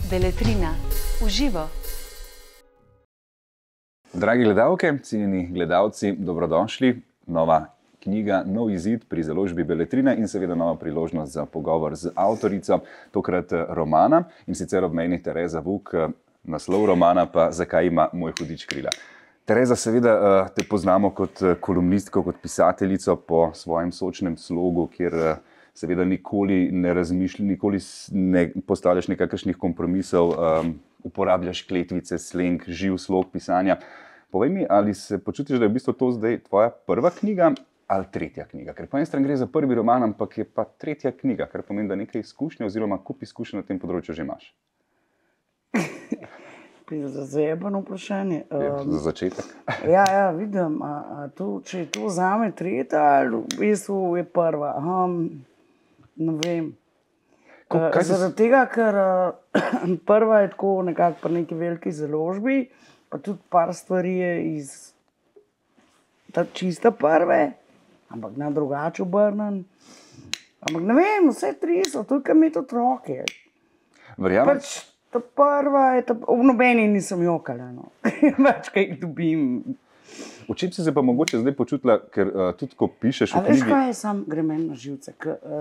Beletrina v živo. Dragi gledalke, cenjeni gledalci, dobrodošli. Nova knjiga, nov izid pri založbi Beletrina in seveda nova priložnost za pogovor z avtorico, tokrat romana, in sicer ob meni Tereza Vuk, naslov romana pa Zakaj ima moj hudič krila. Tereza, seveda te poznamo kot kolumnistko, kot pisateljico po svojem sočnem slogu, kjer seveda nikoli ne razmišljaš, nikoli ne postavljaš nekakšnih kompromisov, uporabljaš kletvice, sleng, živ slog pisanja. Povej mi, ali se počutiš, da je v bistvu to zdaj tvoja prva knjiga ali tretja knjiga? Ker po eni strani gre za prvi roman, ampak je pa tretja knjiga, kar pomeni, da nekaj izkušnje oziroma kup izkušenj na tem področju že imaš. Zajebano vprašanje. Za začetek. Ja, vidim. Če je to zame tretja, ali v bistvu je prva? Ne vem. Zaradi tega, ker prva je tako nekako pri neki veliki založbi, pa tudi par stvari je iz čista prve, ampak na drugače obrnen. Ampak ne vem, vse tri so, tudi kam imeti otroke. Verjamem. Ta prva je, v nobeni nisem jokala, no. Več kaj jih dobim. V čem si se pa mogoče zdaj počutila, ker tudi ko pišeš v knjigi... A veš kaj, sam grem meni na živce,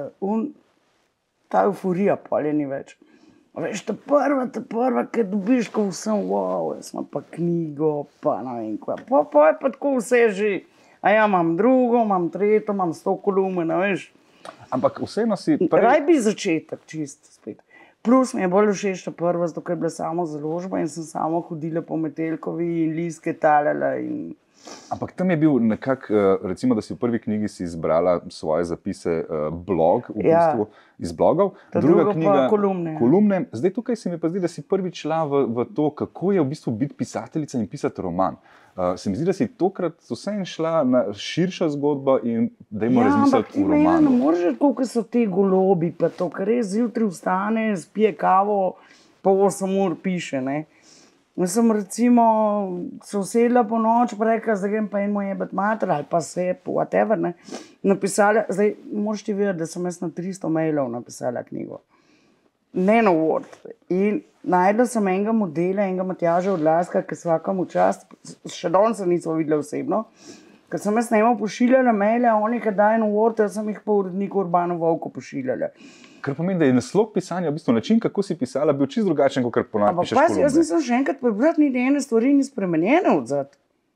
ta euforija polje ni več. A veš, ta prva, ker dobiš, ko vsem, wow, jaz imam pa knjigo, pa ne vem kva. Pa je pa tako vse že, a ja, imam drugo, imam tretjo, imam 100 kolumn, a veš. Ampak vseeno si... Raj bi začetek čisto spet. Plus mi je bolj všeč ta prva, zato ker je bila samo založba in sem samo hodila po Metelkovi in listke talala in... Ampak tam je bil nekako, recimo, da si v prvi knjigi si izbrala svoje zapise blog, v bistvu iz blogov. Druga knjiga pa kolumne. Zdaj tukaj se mi pa zdi, da si prvič šla v to, kako je v bistvu biti pisateljica in pisati roman. Se mi zdi, da si tokrat vseeno šla na širšo zgodbo in dajmo razmisliti v romanu. Ja, ampak ti ne moreš, koliko so te golobi, pa to, ker res zjutraj vstane, spije kavo, pa 8 ur piše, ne. Jaz sem recimo se usedla po noč, pa rekla, zdaj grem pa eno jebet mater ali pa se, whatever, ne. Napisala, zdaj moraš ti vedeti, da sem jaz na 300 mailov napisala knjigo. Ne na Word. In najdla sem enega modela, enega Matjaža Odlaska, ki svakam v čast, še danes se nismo videli osebno, ker sem jaz njemu pošiljala maile, oni kad dajo na Word, jaz sem jih pa uredniku Urbanu Vovku pošiljala. Kar pomeni, da je naslog pisanja, v bistvu način, kako si pisala, bil čisto drugačen, kot ponavadi pišeš kolumne. Jaz nisem še enkrat prebrati, niti ene stvari ni spremenjene odzad.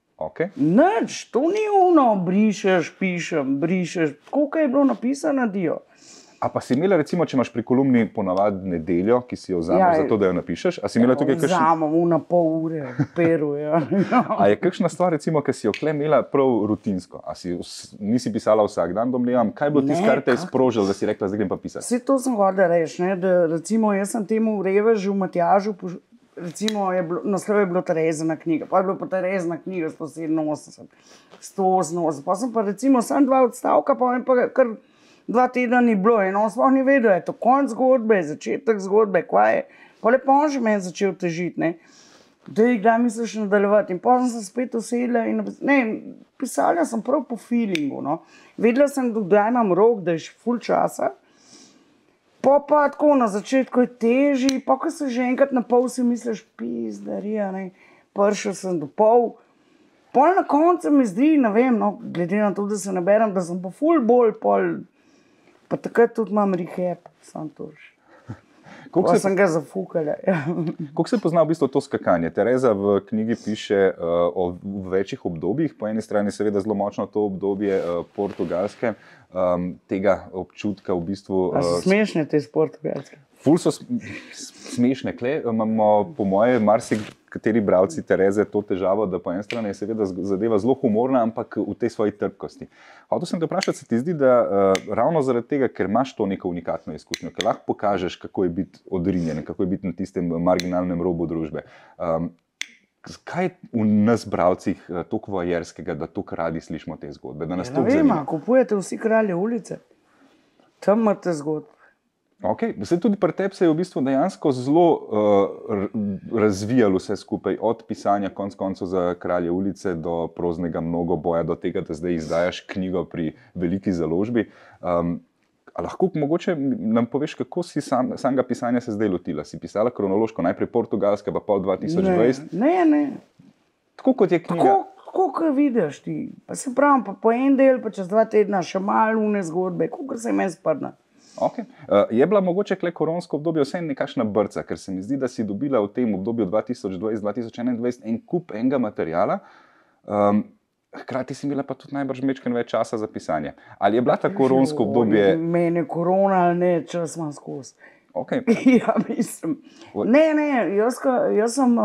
Nič, to ni ono, brišeš, pišem, brišeš, koliko je bilo napisano, dio. A pa si imela, recimo, če imaš pri kolumni ponavadi nedeljo, ki si jo vzameš za to, da jo napišeš, a si imela tukaj kakšen... Vzamem na pol ure, peru, ja. A je kakšna stvar, recimo, ki si jo kle imela prav rutinsko? A si nisi pisala vsak dan, domnevam? Kaj bo tisto, kar te je sprožil, da si rekla, zdaj grem pa pisati? Vse to sem hodila reči, ne, da recimo jaz sem temu revežu Matjažu, recimo naslov je bilo Terezina knjiga, pa je bilo pa Terezina knjiga 187, 188, pa sem pa recimo samo 2 odstavka, pa vem pa kar 2 tedna ni bilo in on sploh ni vedel, je to konc zgodbe, začetek zgodbe, kva je. Pa lepo on že meni začel težiti, ne. Daj, kdaj misliš nadaljevati? In potem sem se spet usedla in pisala sem prav po feelingu, no. Vedela sem, kdaj imam rok, da je še ful časa. Pa tako na začetku je težji, pa ko se že enkrat na pol si misliš, pizdarija, ne. Prišel sem do pol. Pol na koncu mi zdi, ne vem, no, glede na to, da se naberem, da sem pa ful bolj pol. Pa takrat tudi imam rehab, sam to že. Pa sem ga zafukala. Kako se pozna v bistvu to skakanje? Tereza v knjigi piše o večjih obdobjih, po eni strani seveda zelo močno to obdobje Portugalske, tega občutka v bistvu... A so smešne te iz Portugalske? Ful so smešne. Kle imamo, po moje, marsikateri bralci Tereze to težavo, da po eni strani je seveda zadeva zelo humorna, ampak v tej svoji trpkosti. Hotel sem te vprašati, se ti zdi, da ravno zaradi tega, ker imaš to neko unikatno izkušnjo, ker lahko pokažeš, kako je biti odrinjen, kako je biti na tistem marginalnem robu družbe. Kaj je v nas bralcih toliko voajerskega, da toliko radi slišimo te zgodbe? Da nas toliko zanima? Ne vem, kupujete vsi Kralje ulice. Tam imate zgodbe. Zdaj tudi pri tebi se je v bistvu dejansko zelo razvijalo vse skupaj, od pisanja konec koncev za Kralje ulice do Proznega mnogoboja, do tega, da zdaj izdajaš knjigo pri veliki založbi. A lahko mogoče nam poveš, kako si samega pisanja se zdaj lotila? Si pisala kronološko, najprej portugalska, pa pol 2020? Ne. Tako kot je knjiga. Tako, kot vidiš ti. Pa se pravim, pa po en del, pa čez 2 tedna še malo une zgodbe, kot se meni spadna. Okay. Je bila mogoče kle koronsko obdobje vse nekakšna brca, ker se mi zdi, da si dobila v tem obdobju 2020-2021 en kup enega materijala, hkrati si imela pa tudi najbrž mečken več časa za pisanje. Ali je bila ta koronsko obdobje? Meni je korona ali ne, čas imam skozi. Okay. Ja, mislim. Ne, jaz sem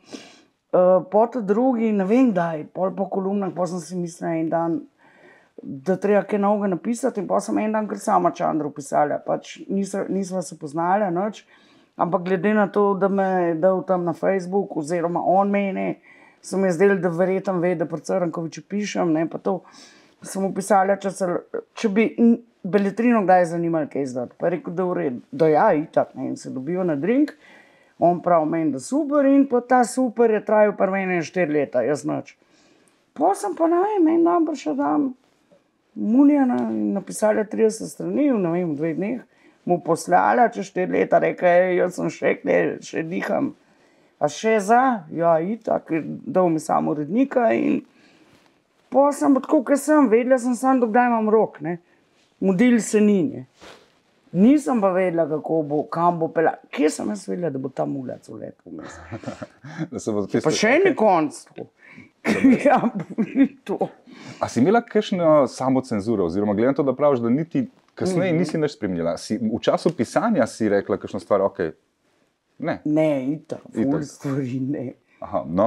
po ta drugi, ne vem kdaj, pol po kolumnah, pa sem si mislila en dan, da treba kaj novega napisati in pa sem en dan kar sama Čandru pisala. Pač nisva se poznala nič, ampak glede na to, da me je dal tam na Facebook oziroma on mene, so mi zdeli, da verjetno ve, da pri Crnkoviču pišem, ne, pa to sem mu pisala, če bi Beletrino kdaj zanimali kaj izdati. Pa je rekel, da v redu, da ja, itak, ne, in se dobijo na drink, on prav meni, da super in pa ta super je trajal pri meni 4 leta, jaz nič. Pa sem pa, ne vem, en dan še dam Munija napisala 30 strani, ne vem, v 2 dneh, mu poslala, čez 4 leta, reka, jaz sem še diham. A še za? Ja, itak, dal mi samo urednika in pa sem, tako kot sem, vedela sem samo, dokdaj imam rok, ne. Mudil se ni, ne. Nisem pa vedela, kako bo, kam bo pela. Kje sem jaz vedela, da bo ta mulac vletel? Pa še ni konc. Ja, to. A si imela kakšno samocenzuro, oziroma glede na to, da praviš, da niti kasneje nisi nič spremljala, v času pisanja si rekla kakšno stvar, ok, ne? Ne, itak, ful stvari ne. Aha, no.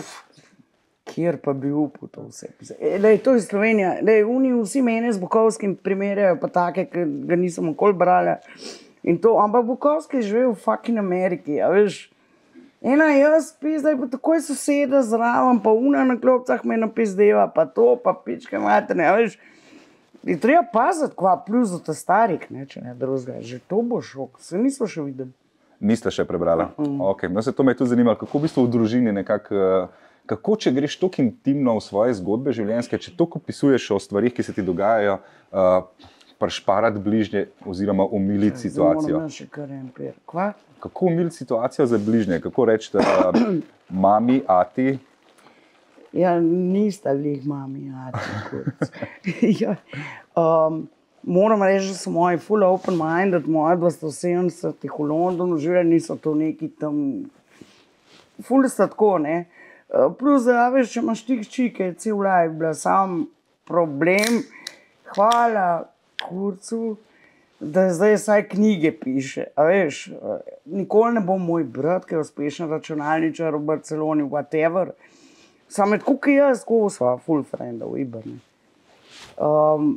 Kjer pa bi upal to vse pisati. To je Slovenija, vsi mene z Bukovskim primerjajo, pa take, ki ga nisem okoli brala. In to, ampak Bukovski je živel v fucking Ameriki, a veš. Ena jaz zdaj pa takoj soseda zraven, pa una na klopcah me napizdeva, pa to, pa pičke materne, a veš. Je treba paziti, kva plus od starih, ne, če ne drugega. Že to bo šok, se nismo še videli. Niste še prebrala? Ok, no se to me je tudi zanimalo, kako v bistvu v družini nekako, kako če greš toliko intimno v svoje zgodbe življenjske, če toliko opisuješ o stvarih, ki se ti dogajajo, prešparati bližnje oziroma umiliti situacijo. Moram še kar en per. Kva? Kako umiliti situacijo za bližnje? Kako reči, da mami, ati? Ja, nista lih mami, ati. Ja. Moram reči, da so moji full open minded, moji 270 v Londonu živeli, niso to neki tam, full sta tako, ne. Plus, da veš, če imaš ti hči, ki je cel life bila sam problem, hvala kurcu, da zdaj vsaj knjige piše, a veš, nikoli ne bo moj brat, ki je uspešen računalničar v Barceloni, whatever, samo je tako, ki jaz, ko sva full friendov, iber, ne.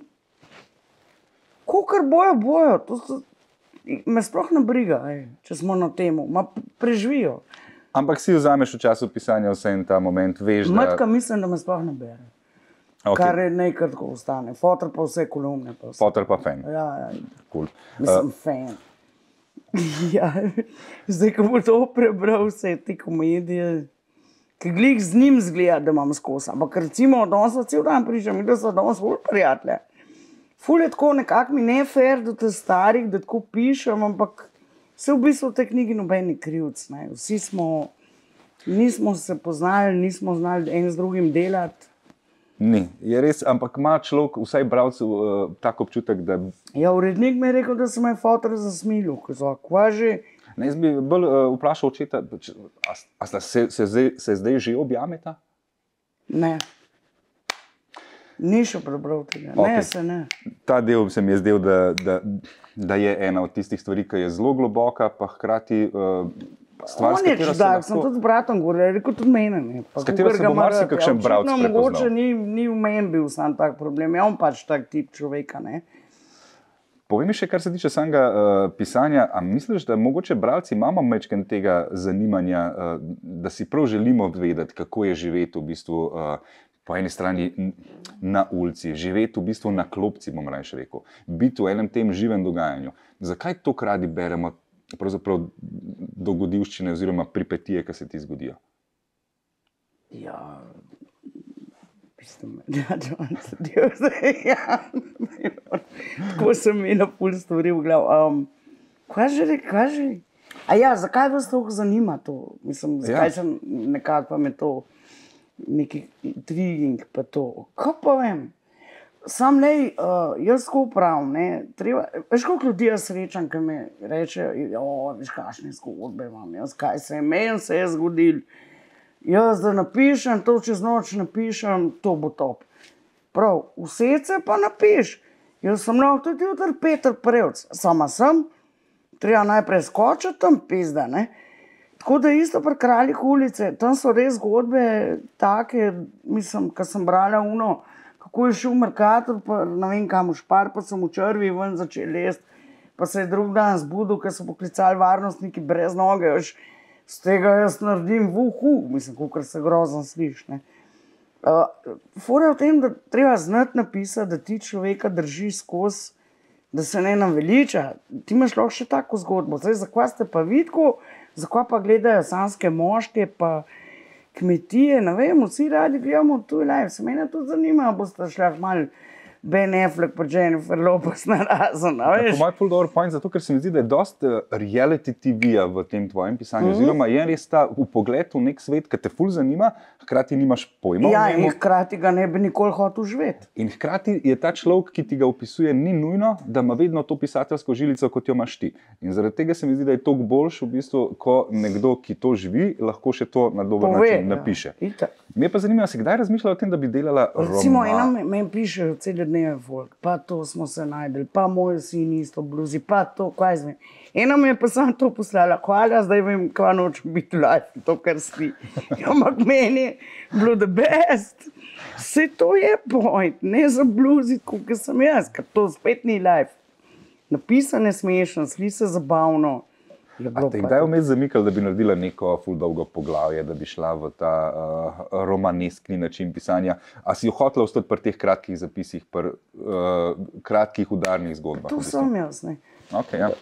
Kakor bojo, to so, me sploh ne briga, če smo na temu, ma preživijo. Ampak si vzameš v času pisanja vse in ta moment, veš, da... Matka mislim, da me sploh ne bere. Okay. Kar je nekaj tako ostane. Fotor pa vse kolumne. Fotor pa fan. Ja. Cool. Mislim, fan. Ja, zdaj, ko bo to prebral vse te komedije, ki glih z njim zgleda, da imam skozi. Ampak recimo, danes so cel dan pričam, da so danes ful prijatelje. Ful je tako nekako mi ne fair do te starih, da tako pišem, ampak se v bistvu v tej knjigi nobeni krivc. Ne. Vsi nismo se poznali, nismo znali en z drugim delati. Ni, je res, ampak ima človek, vsaj bralcev, tak občutek, da... Ja, urednik mi je rekel, da se me fotor zasmilil, ko so, kva že... Ne, jaz bi bolj vprašal očeta, a se zdaj že objameta? Ne. Ni še prebral tega, okay. Ne, se ne. Ta del se mi je zdel, da je ena od tistih stvari, ki je zelo globoka, pa hkrati... Stvar, on je čudak, sem tudi z bratom govorila, rekel tudi mene. Ne. S katero se bo marsikakšen bralc prepoznal. Mogoče ni v meni bil sam tak problem, ja on pač tak tip človeka, ne. Povej mi še, kar se tiče samega pisanja, a misliš, da mogoče bralci imamo majčken tega zanimanja, da si prav želimo vedeti, kako je živeti v bistvu po eni strani na ulici, živeti v bistvu na klopci, bom rajši rekel, biti v enem tem živem dogajanju. Zakaj to radi beremo pravzaprav dogodivščine oziroma pripetije, ki se ti zgodijo? Ja, mislim, da on se del zdaj, ja, Tako sem imela pol stvari v glavu. Kaj že? A ja, zakaj vas toliko zanima to? Mislim, zakaj sem nekako pa me to neki intriguing pa to. Kaj pa vem? Sam lej, jaz tako pravim, ne, treba, veš koliko ljudi jaz srečam, ki mi rečejo, veš kakšne zgodbe imam, jaz kaj meni se je zgodil. Jaz da napišem, to čez noč napišem, to bo top. Prav, vse se pa napiš. Jaz sem lahko tudi jutri Peter Prevc, sama sem, treba najprej skočiti tam, pizda, ne. Tako da isto pri Kraljih ulice, tam so res zgodbe take, mislim, ko sem brala kako je šel v Mercator, pa ne vem kam v Špar, pa sem v črvi ven začel lest, pa se je drug dan zbudil, ker so poklicali varnostniki brez noge, veš, z tega jaz naredim mislim, kakor se grozno sliš, ne. Fora je v tem, da treba znati napisati, da ti človeka držiš skozi, da se ne naveliča. Ti imaš lahko še tako zgodbo. Zdaj, zakaj ste pa vidko, zakaj pa gledajo sanske moške, pa kmetije, ne vem, vsi radi gledamo Tvoj life. Se mene tudi zanima, boste šli malo Ben Affleck pa Jennifer Lopez narazen, a veš? Po moj ful dobro point, zato ker se mi zdi, da je dost reality TV-ja v tem tvojem pisanju. Oziroma je res ta vpogled v nek svet, ki te ful zanima, hkrati nimaš pojma. Ja, in hkrati ga ne bi nikoli hotel živeti. In hkrati je ta človek, ki ti ga opisuje, ni nujno, da ima vedno to pisateljsko žilico, kot jo imaš ti. In zaradi tega se mi zdi, da je toliko boljš v bistvu, ko nekdo, ki to živi, lahko še to na dober način napiše. Me pa zanima, si kdaj razmišljala o tem, da bi delala roman? Recimo, ena meni pišejo cele dneve folk, pa to smo se najdeli, pa moj sin isto bluzi, pa to, kaj zvem. Ena me je pa samo to poslala, hvala, zdaj vem, kva nočem biti v life, to, kar si. Ampak meni je bilo the best. Vse to je point, ne za bluziti, kot sem jaz, ker to spet ni life. Napisane smešno, sli se zabavno. A te kdaj vmes zamikali, da bi naredila neko ful dolgo poglavje, da bi šla v ta romaneskni način pisanja? A si jo hotela ostati pri teh kratkih zapisih, pri kratkih udarnih zgodbah? To sem jaz, ne. Ok, ja.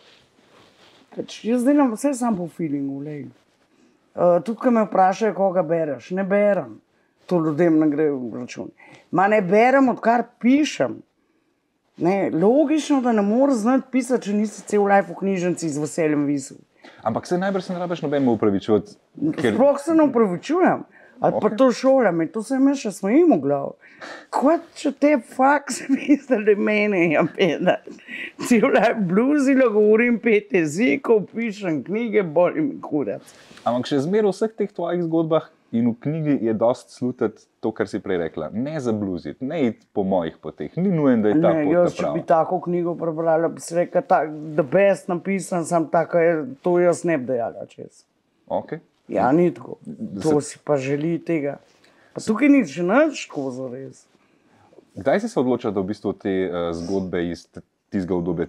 Jaz delam vse sam po feelingu, lej. Tudi, ko me vprašajo, koga bereš, ne berem. To ljudem ne gre v račun. Ma ne berem, odkar pišem. Ne, logično, da ne moreš znati pisati, če nisi cel life v knjižnici z veseljem visel. Ampak se najbrž ne rabiš nobenemu upravičevati. Sploh se ne upravičujem. Ali pa to šolam, to se me še smejim v glavu. Kot če te faks mislili mene, ja peda. Cel life bluzilo, govorim 5 jezikov, pišem knjige, boli mi kurac. Ampak še zmeraj v vseh teh tvojih zgodbah in v knjigi je dost slutiti to, kar si prej rekla. Ne zabluziti, ne iti po mojih poteh. Ni nujen, da je ta pot ta jaz, če bi tako knjigo prebrala, bi se rekla, the best napisan, sam tako, to jaz ne bi dejala čez. Ok. Ja, ni tako. To si pa želi tega. Pa tukaj ni že nič kozo res. Kdaj si se odločila, da v bistvu te zgodbe iz tistega obdobja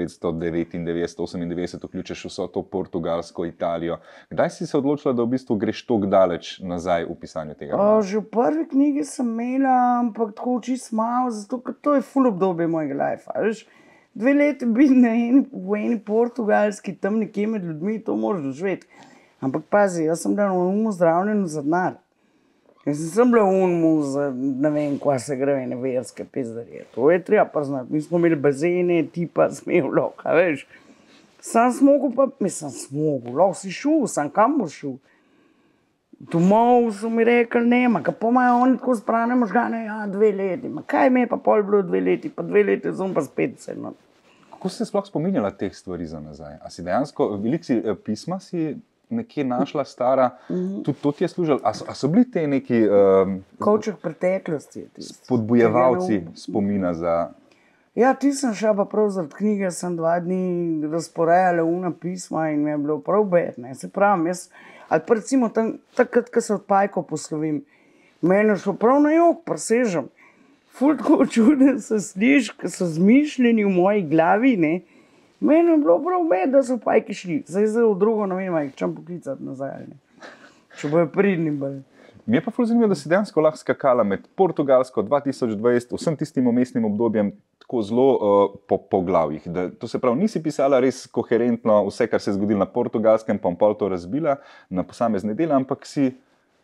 1999-98 vključiš vso to Portugalsko, Italijo? Kdaj si se odločila, da v bistvu greš toliko daleč nazaj v pisanju tega? Že v prvi knjigi sem imela, ampak tako čisto malo, zato ker to je ful obdobje mojega life. Veš, 2 leti biti v eni Portugalski, tam nekje med ljudmi, to moraš doživeti. Ampak pazi, jaz sem bila v zdravljenju za denar. Jaz sem bila za, ne vem, kva se gre, ene verske pizdarije. To je treba priznati. Mi smo imeli bazene, tipa smev lahko, veš. Sam smogu pa, lahko si šel, sam kam boš šel. Domov so mi rekli, nema, ka pa imajo oni tako sprane možgane, ja, 2 leti. Ma kaj me je pa pol bilo 2 leti, pa 2 leti zom pa spet se. No. Kako si se sploh spominjala teh stvari za nazaj? A si dejansko, veliko pisma si nekje našla stara, tudi to ti je služilo. A so bili te neki kovček preteklosti, spodbujevalci spomina za... Ja, ti sem šla pa prav zaradi knjige, sem 2 dni razporejala una pisma in mi je bilo prav bedne. Se pravim, jaz, ali pa recimo takrat, ko se od Pajko poslovim, meni je šlo prav na jok, presežem. Ful tako čuden se sliš, ko so zmišljeni v moji glavi, ne. Meni je bilo prav bed, da so Pajki šli. Zdaj v drugo ne vem, jih čem poklicati nazaj, ne. Če bojo pridni bolj. Mi je pa ful zanimivo, da si dejansko lahko skakala med Portugalsko 2020, vsem tistim umestnim obdobjem, tako zelo po poglavjih. To se pravi, nisi pisala res koherentno vse, kar se je zgodilo na Portugalskem, pa pol to razbila na posamezne dele, ampak si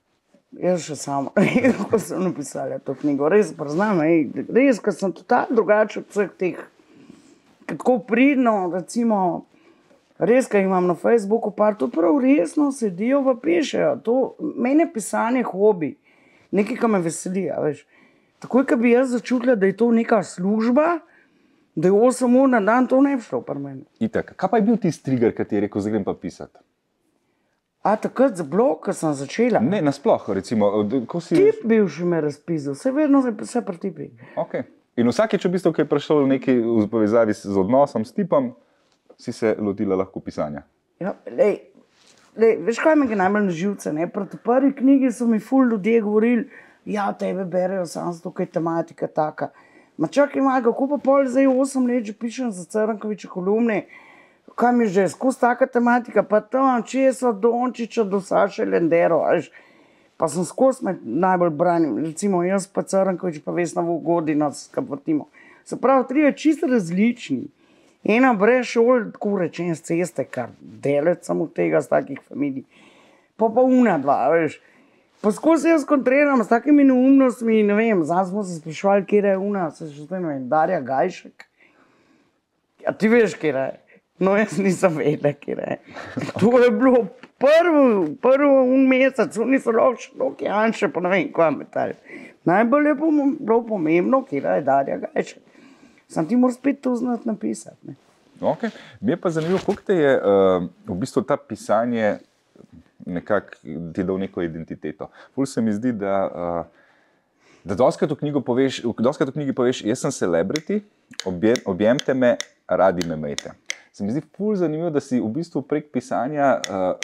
Jaz še samo, ko sem napisala to knjigo, res priznam, res, ker sem totalno drugače od vseh teh, tako pridno, recimo, res, ker imam na Facebooku par, to prav resno sedijo pa pišejo, to, meni je pisanje hobi, nekaj, kar me veseli, veš. Takoj, ko bi jaz začutila, da je to neka služba, da je 8 ur na dan, to ne bi šlo pri meni. Itak. Kaj pa je bil tisti trigger, ki ti je rekel, zdaj grem pa pisati? A takrat za blog, ko sem začela? Ne, nasploh, recimo, ko si... Tip bivši me razpisal, vse vedno vse pri tipi. Ok. In vsakeč, v bistvu, ki je prišel nekaj v povezavi z odnosom, s tipom, si se lotila lahko pisanja. Ja, veš, kaj me je najbolj na živce, ne? Proti prvi knjigi so mi ful ljudje govorili, ja, tebe berejo samo zato, ker je tematika taka. Ma čakaj, kako pa pol zdaj 8 let že pišem za Crnkoviče kolumne, kaj mi že, skozi taka tematika, pa tam česa Dončiča do Saše Lendero, veš, pa sem skozi me najbolj branil, recimo jaz pa Crnkovič pa Vesna Vogodina, kaj vrtimo. Se pravi, trije čisto različni. Ena brez šol, tako rečen z ceste, kar delec samo tega z takih familij. Pa una dva, veš. Pa skozi jaz kontriram s takimi neumnostmi, ne vem, zdaj smo se sprašvali, kje je una, se že zdaj ne vem, Darja Gajšek. Ja, ti veš, kje je. No, jaz nisem vedela, kje je. To je bilo prvo mesec, oni so lahko še dolgi Janše, pa ne vem, kaj metali. Najbolj je bilo pomembno, kje je Darja Gajšek. Sam ti moraš spet to znati napisati. Ne? Ok. Mi je pa zanimivo, koliko te je v bistvu ta pisanje nekako ti dal neko identiteto. Ful se mi zdi, da dostikrat v knjigi poveš, jaz sem celebrity, objemte me, radi me imejte. Se mi zdi ful zanimivo, da si v bistvu prek pisanja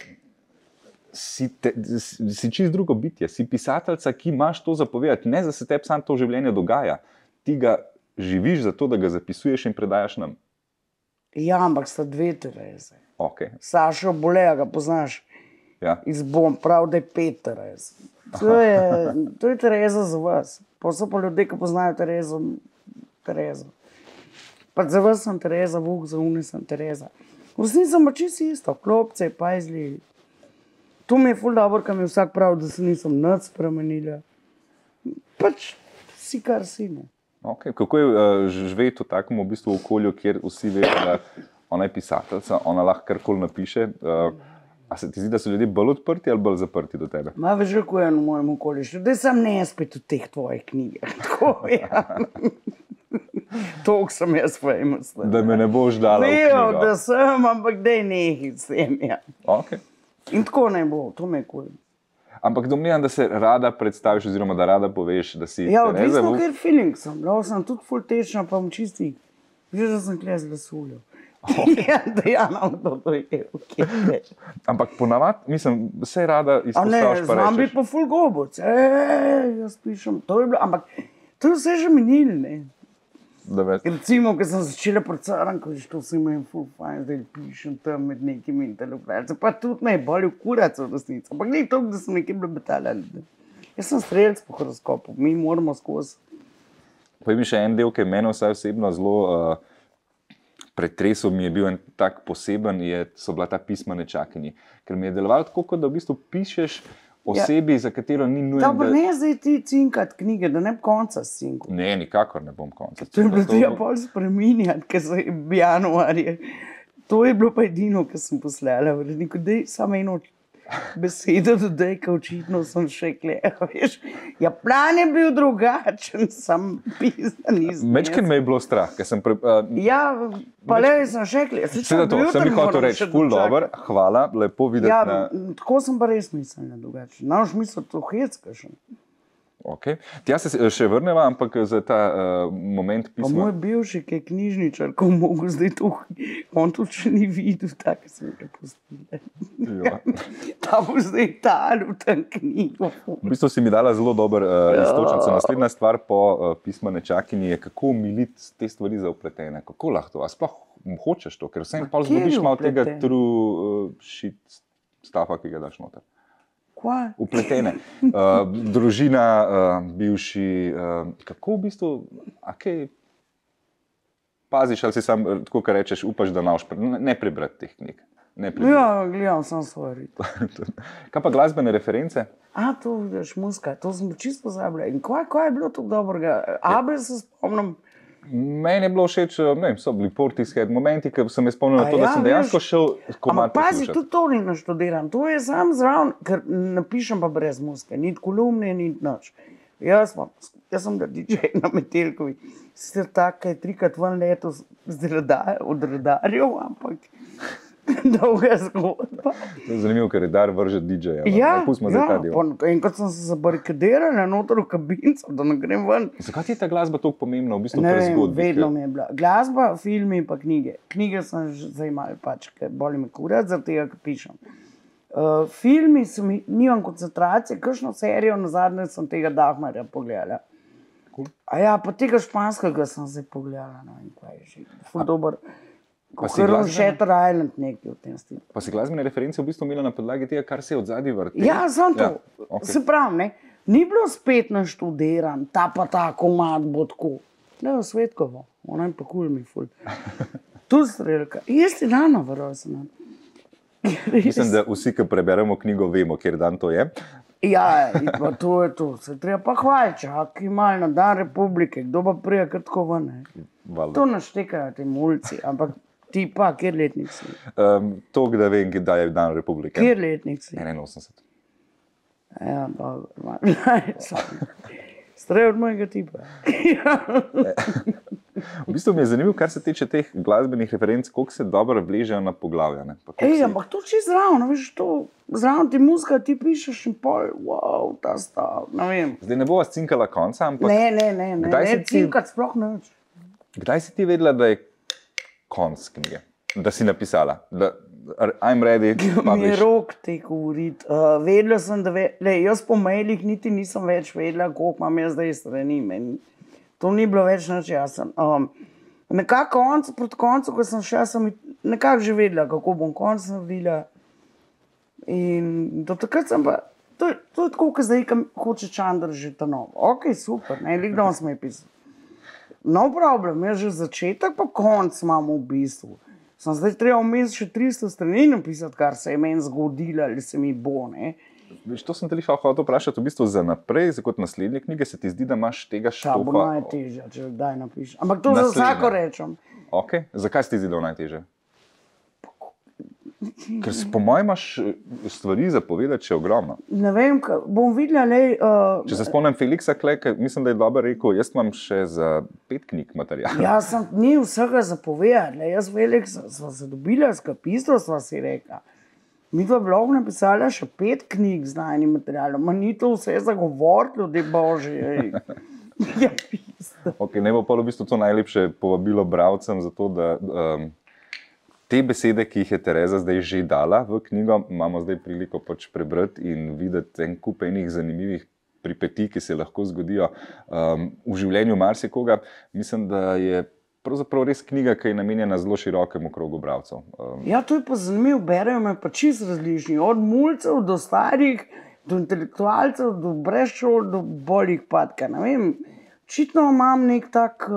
si čist drugo bitje. Si pisateljca, ki imaš to zapovedati. Ne, da se tebi samo to življenje dogaja. Ti ga živiš zato, da ga zapisuješ in predajaš nam. Ja, ampak sta dve Tereze. Okay. Sašo Boleja, ga poznaš? Ja. Iz Bom, prav, da je 5 Terez. To je Tereza za vas. Pa so pa ljudje, ki poznajo Terezo. Pa za vas sem Tereza, Vuk, za uni sem Tereza. V resnici sem pa čisto isto, klopce, pajzli. To mi je ful dobro, ker mi vsak pravi, da se nisem nič spremenila. Pač si kar si, ne. Okay. Kako je živeti v takem v bistvu okolju, kjer vsi vejo, da ona je pisateljica, ona lahko karkoli napiše. A se ti zdi, da so ljudje bolj odprti ali bolj zaprti do tebe? Ma veš, kako je v mojem okolju, da sem ne spet v teh tvojih knjigah. Tako, ja. Toliko sem jaz famous. Da me ne boš dala v knjigo. Vejo, da sem, ampak daj nehi s tem, ja. Okay. In tako ne bo, to me je kul. Ampak domnevam, da se rada predstaviš oziroma da rada poveš, da si ja, Tereza. Ja, odvisno, ker feeling sem. Lahko sem tudi ful tečna, pa bom čisti. Veš, da sem kle z lasuljo. Ja, Dejana, to je okay. Ampak ponavadi, mislim, vse rada izpostaviš pa rečeš. Znam biti pa ful goboc. Jaz pišem, to je bilo, ampak to je vse že minil, ne. Recimo, ko sem začela pri Crnkoviču, to se imam ful fajn, zdaj pišem tam med nekimi intelektualci, pa tudi me je bolj kurac v resnici, ampak ni to, da sem nekaj blebetala. Jaz sem strelc po horoskopu, mi moramo skozi. Povej mi še en del, ki je meni vsaj osebno zelo pretresel, mi je bil en tak poseben, so bila ta pisma nečakinji, ker mi je delovalo tako, kot da v bistvu pišeš osebi, za katero ni nujen. Dobro, ne zdaj ti cinkat knjige, da ne bi konca cinkat. Ne, nikakor ne bom konca cinkat. To je bilo treba bolj spreminjati, ker se je januarje. To je bilo pa edino, kar sem poslala. Dej samo eno besedo dodaj, ker očitno sem še kleha, veš. Ja, plan je bil drugačen, sem pisan iz mesta. Mečken me je bilo strah, ker sem... Ja, pa le sem še kleha. Seveda to, sem mi hotel reči, ful dober, hvala, lepo videti na... Ja, tako sem pa res mislila drugače. Naš misel to hecka še. Ok. Tja se še vrneva, ampak za ta moment pisma... Pa moj bivši, ki je knjižničar, ko mogo zdaj to, on to še ni videl, tako sem ga pustila. Ja. Ta bo zdaj talil tam knjigo. V bistvu si mi dala zelo dober istočnico. Naslednja stvar po pisma nečakinji je, kako umiliti te stvari zaupletene. Kako lahko to? A sploh hočeš to? Ker vsem pa zgubiš malo tega true shit staffa, ki ga daš noter. Kaj? Upletene. Družina, bivši, kako v bistvu, kaj paziš, ali si sam, tako kar rečeš, upaš, da ne prebrati teh knjig? Ne prebiješ. Ja, gledam sam svoj rit. Kaj pa glasbene reference? To vidiš, muska, to sem čisto pozabila. In kaj je bilo tako dobrega? Abel se spomnim. Meni je bilo všeč, so bili Portishead momenti, ki sem jaz spomnil na to, da sem dejansko šel komad poslušati. Ampak pazi, tudi to ni naštudiran, to je sam zraven, ker napišem pa brez muske, ni kolumne, ni nič. Jaz sem da DJ na Metelkovi, sicer tako, kaj 3-krat ven letos od redarjev, ampak dolga zgodba. To je zanimivo, ker redar vrže DJ-ja. Pustimo zdaj ta del. Enkrat sem se zabarikadirala noter v kabinco, da ne grem ven. Zakaj ti je ta glasba toliko pomembna v bistvu Ne pri vem, zgodbi? vedno mi je bila. Glasba, filmi pa knjige. Knjige sem že zdaj malo pač, ker boli me kurat, zaradi tega, ker pišem. Filmi nimam koncentracije, kakšno serijo nazadnje sem tega Dahmarja pogledala. Cool. Pa tega španskega sem zdaj pogledala, no in kaj je že. Ful dober. Pa si Kot Shutter Island nekaj v tem stilu. Pa si glasbene reference v bistvu imela na podlagi tega, kar se je od zadnji vrti? Ja, sem to. Okay. Se pravi, ne, ni bilo spet naštudiran, ta pa ta komad bo tako. Ne, Svetkovo, ona je pa kul mi ful. Tu strelka. Jaz ti dano vrlo sem. Mislim, da vsi, ki preberemo knjigo, vemo, kjer dan to je. Ja, pa to je to. Se treba pa hvaliti, ki imajo na dan republike, kdo pa prija kar tako ven. To naštekajo te mulci, ampak ti pa, kjer letnik si? To, da vem, kdaj je dan republike. Kjer letnik si? 81. Ja, dobro. Strej od mojega tipa. V bistvu mi je zanimivo, kar se tiče teh glasbenih referenc, koliko se dobro vležejo na poglavja. Ampak to če zraven, veš, to zraven ti muzika, ti pišeš in pol, wow, ta stav, ne vem. Zdaj ne bova cinkala konca, ampak... Ne, cinkat sploh neč. Kdaj si ti vedela, da je konc knjige? Da si napisala? Da I'm ready, publish. Mi je rok te govoriti. Vedela sem, da jaz po mailih niti nisem več vedela, koliko imam jaz zdaj strani. To ni bilo več nič jasno. Nekako proti koncu, ko sem šla, sem nekako že vedela, kako bom konc naredila. In do takrat sem pa, to je tako, kot zdaj, ko hoče Čandr že ta novo. Ok, super, lik danes me je pisal. No problem, jaz že začetek pa konc imam v bistvu. Sem zdaj treba vmes še 300 strani napisati, kar se je meni zgodilo ali se mi bo, ne. Veš, to sem te hotel vprašati, v bistvu za naprej, za kot naslednje knjige, se ti zdi, da imaš tega štofa? Ta bo najtežja, če kdaj napišem. Ampak to za vsako rečem. Ok, zakaj se ti zdi, da bo najtežje? Ker po mojem imaš stvari za povedati še ogromno. Ne vem, bom videla, Če se spomnim Feliksa Kleka, mislim, da je dobro rekel, jaz imam še za 5 knjig materiala. Ja, ni vsega za povedati. Jaz Felix sva se dobila, skapisto sva si rekla. Mi dva bi lahko napisala še 5 knjig z najnim materialom, ni to vse za govoriti, ljudje božji. Ja, pisto. Ok, ne bo pa v bistvu to najlepše povabilo bralcem za to, da te besede, ki jih je Tereza zdaj že dala v knjigo, imamo zdaj priliko pač prebrati in videti en kup enih zanimivih pripetij, ki se lahko zgodijo v življenju marsikoga. Mislim, da je pravzaprav res knjiga, ki je namenjena zelo širokemu krogu bralcev. Ja, to je pa zanimivo, berejo me pa čisto različni, od mulcev do starih, do intelektualcev, do brez šol, do boljih padka. Ne vem, očitno imam nek tak,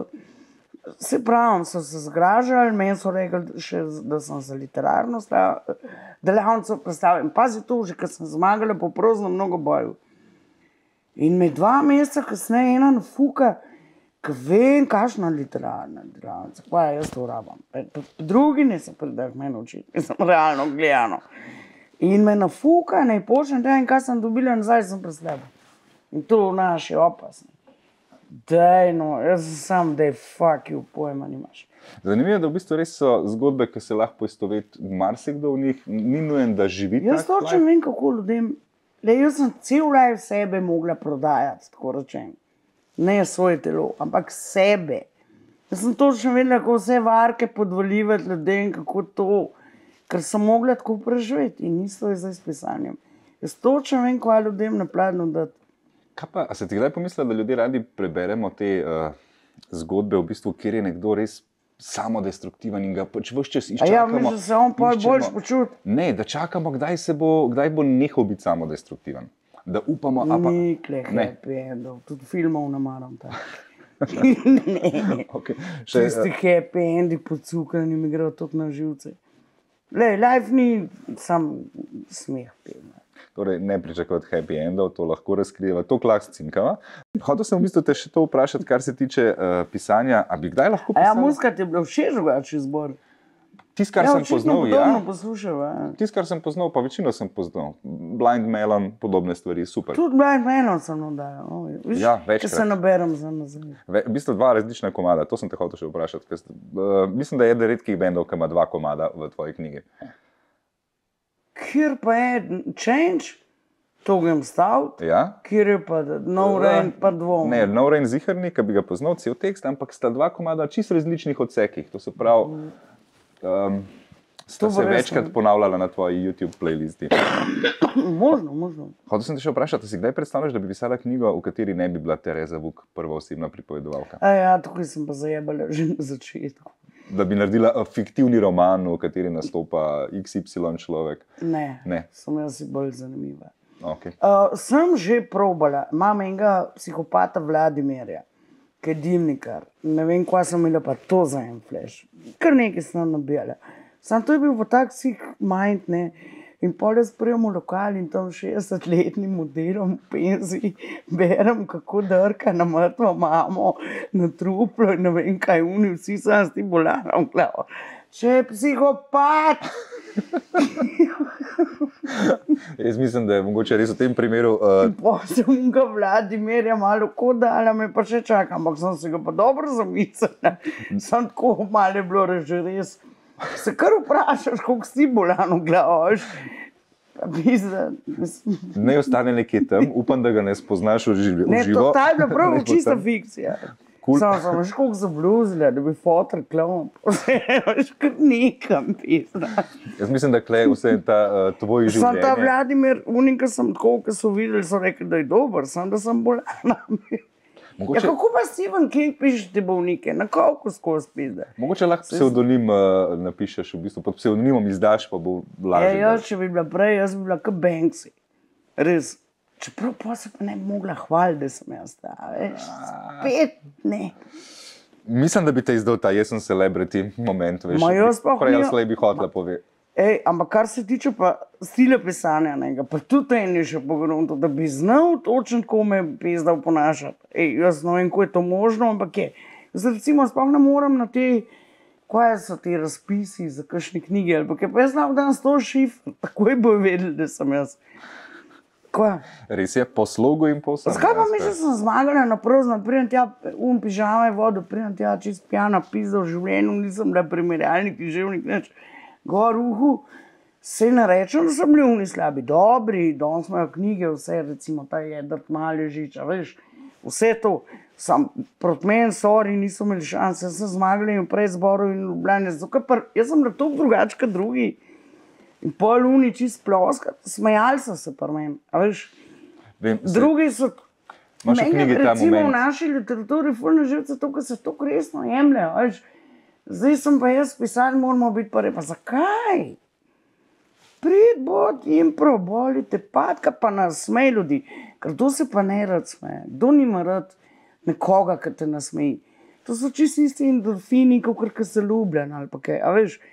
se pravim, so se zgražali, meni so rekli še, da sem za literarno delavnico predstavila. Pazi to, že kad sem zmagala po prozno mnogo boju. In me 2 meseca kasneje ena nafuka, ki vem, kakšna literarna delavnica, pa jaz to rabam. Drugi ne se predah meni učiti, mislim, realno gledano. In me nafuka, ne počnem tega in kaj sem dobila nazaj, sem preslepila. In to naši opasni. Daj, no, jaz sem sam, daj, fuck you, pojma nimaš. Zanimivo je, da v bistvu res so zgodbe, ki se lahko poistoveti marsikdo v njih, ni nujen, da živi tak. Jaz točno vem, kako ljudem, jaz sem cel life sebe mogla prodajati, tako rečem. Ne svoje telo, ampak sebe. Jaz sem točno vedela, kako vse varke podvoljivati ljudem, kako to, ker sem mogla tako preživeti in isto je zdaj s pisanjem. Jaz točno vem, kaj ljudem napladno dati. Kaj pa, a se ti kdaj pomislila, da ljudje radi preberemo te zgodbe, v bistvu, kjer je nekdo res samodestruktiven in ga pač ves čas iščakamo? Ja, misliš, da se on boljš počuti? Ne, da čakamo, kdaj bo nehal biti samodestruktiven. Da upamo, Nikle happy endov, tudi filmov ne maram tako. Ne, Okay. tisti happy endi podsukani mi grejo toliko na živce. Life ni sam smeh. Torej, ne pričakovati happy endov, to lahko razkrijeva, to klaks cinkava. Hotel sem v bistvu te še to vprašati, kar se tiče pisanja, a bi kdaj lahko pisala? Muzika ti je bila všeč, drugačen izbor. Tisto, kar sem poznal, Tisto, kar sem poznal, pa večino sem poznal. Blind Melon, podobne stvari, super. Tudi Blind Melon sem nodajal. Ja, večkrat. Če se naberem za nazaj. V bistvu dva različna komada, to sem te hotel še vprašati. Mislim, da je eden redkih bendov, ki ima dva komada v tvoji knjigi. Kjer pa je Change, Togem Stout, kjer je pa No Rain pa Dvom. Ne, No Rain ziherni, ki bi ga poznal cel tekst, ampak sta dva komada čisto različnih odsekih. To se pravi, sta se večkrat ponavljala na tvoji YouTube playlisti. Možno. Hotel sem te še vprašati, si kdaj predstavljaš, da bi pisala knjigo, v kateri ne bi bila Tereza Vuk prvoosebna pripovedovalka? Tukaj sem pa zajebala že na začetku. Da bi naredila fiktivni roman, v kateri nastopa XY človek? Ne. Sem jaz si bolj zanimiva. Okay. Sem že probala, imam enega psihopata Vladimirja, ki je dimnikar. Ne vem, kva sem imela pa to za en flash. Kar nekaj sem nabijala. Sam to je bil pa tak psih mind, ne. In pol jaz prijem v lokal in tam 60-letnim modelom v penziji berem, kako drka na mrtvo mamo, na truplo in ne vem kaj uni, vsi sem s tim bolanom glavo. Še je psihopat! Jaz mislim, da je mogoče res v tem primeru... Sem ga Vladimirja malo kodala, me pa še čakam, ampak sem se ga pa dobro zamislila. Sem tako malo je bilo res. Se kar vprašaš, koliko si bolan v glavo. Ne ostane nekje tam, upam, da ga ne spoznaš v živo. Ne, to je bila prav čista fikcija. Samo sem še koliko zabluzila, da bi fotor klon. Veš, kar nekam pisala. Jaz mislim, da klej vse ta tvoj življenje. Sam ta Vladimir, unika sem tako, ki so videli, so rekli, da je dober, sam da sem bolana. Mogoče... kako pa Stephen King pišeš te bolnike? Na koliko skozi pizde? Mogoče lahko psevdonim napišeš, v bistvu pod psevdonimom izdaš, pa bo lažje. Jaz, če bi bila prej, jaz bi bila kot Banksy. Res. Čeprav pa se pa ne bi mogla hvaliti, da sem jaz ta. Spet ne. Mislim, da bi te izdal ta jaz sem celebrity moment. Prej jaz le bi hotela povedati. Ampak kar se tiče pa stila pisanja, pa tudi en je še pogrunto, da bi znal točno tako me pizda oponašati. Jaz ne vem, ko je to možno, ampak je. Zdaj recimo sploh ne moram na te, kaj so ti razpisi za kakšne knjige, ali pa jaz znam danes to šifr, takoj bojo vedeli, da sem jaz. Kaj? Res je, po slogu in po vsem. Zakaj pa mi, že sem zmagala na prozno, pridem tja, pižama je vodo, pridem tja čist pijana pizda v življenju, nisem da primerjalnik, književnik, neč. Gor se ne rečem, da so bili oni slabi, dobri, danes imajo knjige, vse, recimo ta Jedrt Malježič, veš, vse to. Sam proti meni, sorry, niso imeli šanse, jaz sem zmagali in prej zboru in Ljubljane. Jaz sem toliko drugače kot drugi. In pol uni čist ploskati, smejali so se pri meni, veš. Drugi so, recimo v naši literaturi, fulno živce to, ker se to resno jemljajo, veš. Zdaj sem pa jaz pisal, moramo biti pa repa, zakaj? Prid bod, impro, boli te patka, pa nasmej ljudi. Ker to se pa ne rad smeje. Kdo nima rad nekoga, ki te nasmeji? To so čisto isti endorfini, kot se ljubljen ali pa kaj. A veš,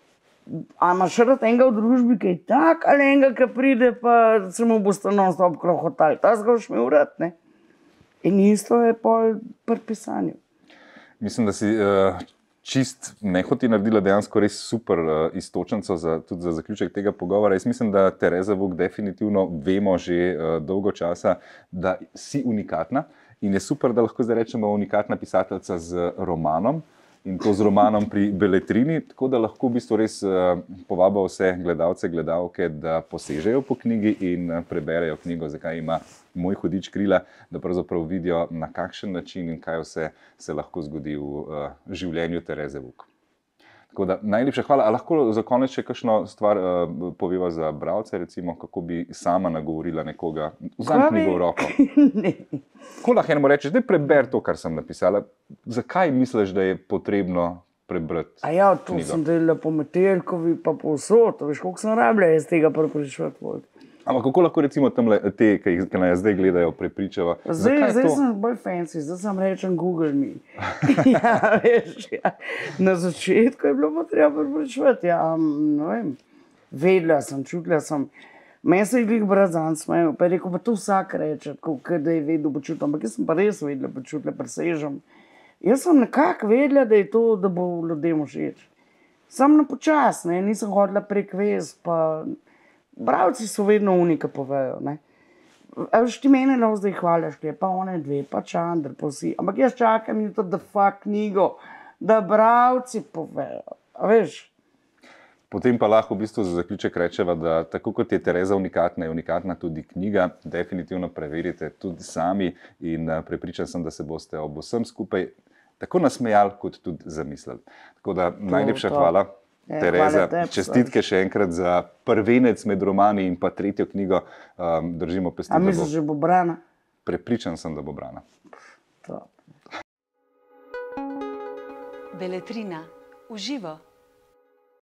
a imaš rad enega v družbi, ki je tak, ali enega, ki pride, pa se mu bo non-stop krohotal. Ta ga boš imel rad, ne? In isto je pol pri pisanju. Mislim, da si... čist nehoti naredila dejansko res super iztočnico tudi za zaključek tega pogovora. Jaz mislim, da Tereza Vuk definitivno vemo že dolgo časa, da si unikatna in je super, da lahko zdaj rečemo unikatna pisateljica z romanom in to z romanom pri Beletrini, tako da lahko v bistvu res povabo vse gledalce, gledalke, da posežejo po knjigi in preberejo knjigo, zakaj ima Moj hudič krila, da pravzaprav vidijo, na kakšen način in kaj vse se lahko zgodi v življenju Tereze Vuk. Tako da najlepša hvala. A lahko za konec še kakšno stvar poveva za bralce, recimo, kako bi sama nagovorila nekoga, vzam knjigo v roko? Ne. Ko lahko enemu rečeš, da preber to, kar sem napisala, zakaj misliš, da je potrebno prebrati knjigo? To sem delala po Metelkovi, pa povsod, veš, koliko sem rabila iz tega prepričevati. Ampak kako lahko recimo tamle te, ki nas zdaj gledajo, prepričava? Zdaj sem bolj fancy, zdaj sem rečem Google me. Ja, veš, ja. Na začetku je bilo treba prepričevati, ja, ne vem, vedela sem, čutila sem. Meni se je glih brazan smejal, pa je rekel, pa to vsak reče, da je vedel počutil, ampak jaz sem pa res vedela počutila, presežem. Jaz sem nekako vedela, da je to, da bo ljudem všeč. Sam na počas, ne, nisem hodila prek vez, pa bralci so vedno unika povejo, ne. A veš, ti mene lahko zdaj hvališ, pa one dve, pa Čander, pa vsi, ampak jaz čakam jutro, da knjigo, da bralci povejo, a veš. Potem pa lahko v bistvu za zaključek rečeva, da tako kot je Tereza unikatna, je unikatna tudi knjiga. Definitivno preverite tudi sami in prepričan sem, da se boste ob vsem skupaj tako nasmejali, kot tudi zamislili. Tako da najlepša hvala, Tereza. Čestitke še enkrat za prvenec med romani in pa tretjo knjigo. Držimo pesti. A misliš, že bo brana? Prepričan sem, da bo brana. Beletrina. Uživo.